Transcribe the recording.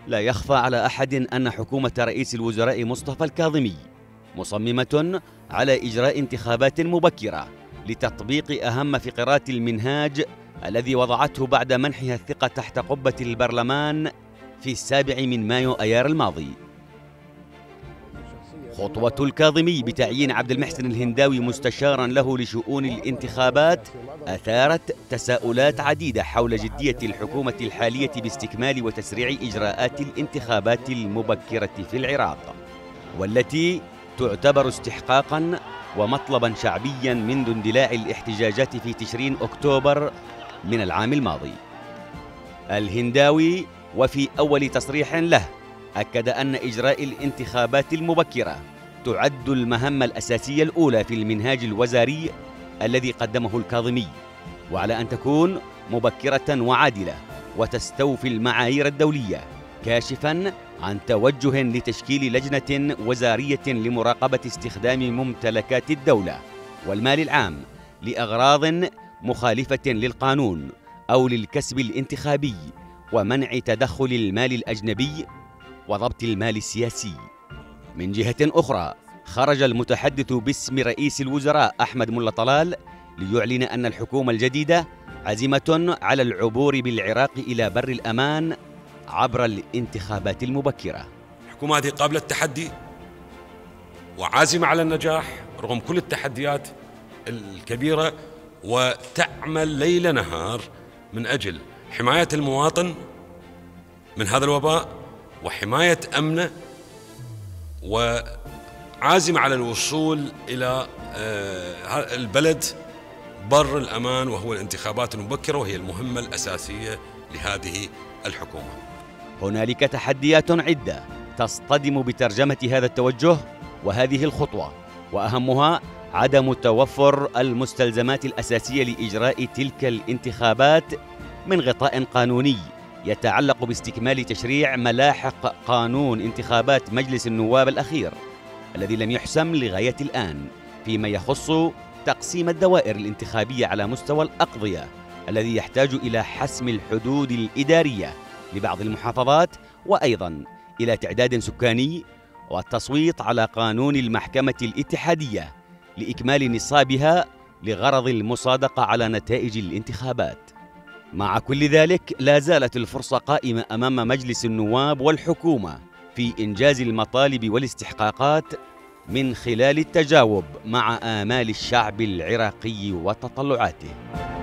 لا يخفى على أحد أن حكومة رئيس الوزراء مصطفى الكاظمي مصممة على إجراء انتخابات مبكرة لتطبيق أهم فقرات المنهاج الذي وضعته بعد منحها الثقة تحت قبة البرلمان في 7 مايو أيار الماضي. خطوة الكاظمي بتعيين عبد المحسن الهنداوي مستشاراً له لشؤون الانتخابات أثارت تساؤلات عديدة حول جدية الحكومة الحالية باستكمال وتسريع إجراءات الانتخابات المبكرة في العراق، والتي تعتبر استحقاقاً ومطلباً شعبياً منذ اندلاع الاحتجاجات في تشرين أكتوبر من العام الماضي. الهنداوي وفي أول تصريح له أكد أن إجراء الانتخابات المبكرة تعد المهمة الأساسية الأولى في المنهاج الوزاري الذي قدمه الكاظمي، وعلى أن تكون مبكرة وعادلة وتستوفي المعايير الدولية، كاشفاً عن توجه لتشكيل لجنة وزارية لمراقبة استخدام ممتلكات الدولة والمال العام لأغراض مخالفة للقانون أو للكسب الانتخابي ومنع تدخل المال الأجنبي وضبط المال السياسي. من جهة أخرى، خرج المتحدث باسم رئيس الوزراء أحمد ملا طلال ليعلن أن الحكومة الجديدة عزيمة على العبور بالعراق إلى بر الأمان عبر الانتخابات المبكرة. الحكومة هذه قابلة التحدي وعازمة على النجاح رغم كل التحديات الكبيرة، وتعمل ليل نهار من أجل حماية المواطن من هذا الوباء وحماية أمنه، وعازمة على الوصول إلى البلد بر الأمان وهو الانتخابات المبكرة، وهي المهمة الأساسية لهذه الحكومة. هنالك تحديات عدة تصطدم بترجمة هذا التوجه وهذه الخطوة، وأهمها عدم توفر المستلزمات الأساسية لإجراء تلك الانتخابات من غطاء قانوني يتعلق باستكمال تشريع ملاحق قانون انتخابات مجلس النواب الأخير الذي لم يحسم لغاية الآن فيما يخص تقسيم الدوائر الانتخابية على مستوى الأقضية الذي يحتاج إلى حسم الحدود الإدارية لبعض المحافظات، وأيضاً إلى تعداد سكاني والتصويت على قانون المحكمة الاتحادية لإكمال نصابها لغرض المصادقة على نتائج الانتخابات. مع كل ذلك لا زالت الفرصة قائمة أمام مجلس النواب والحكومة في إنجاز المطالب والاستحقاقات من خلال التجاوب مع آمال الشعب العراقي وتطلعاته.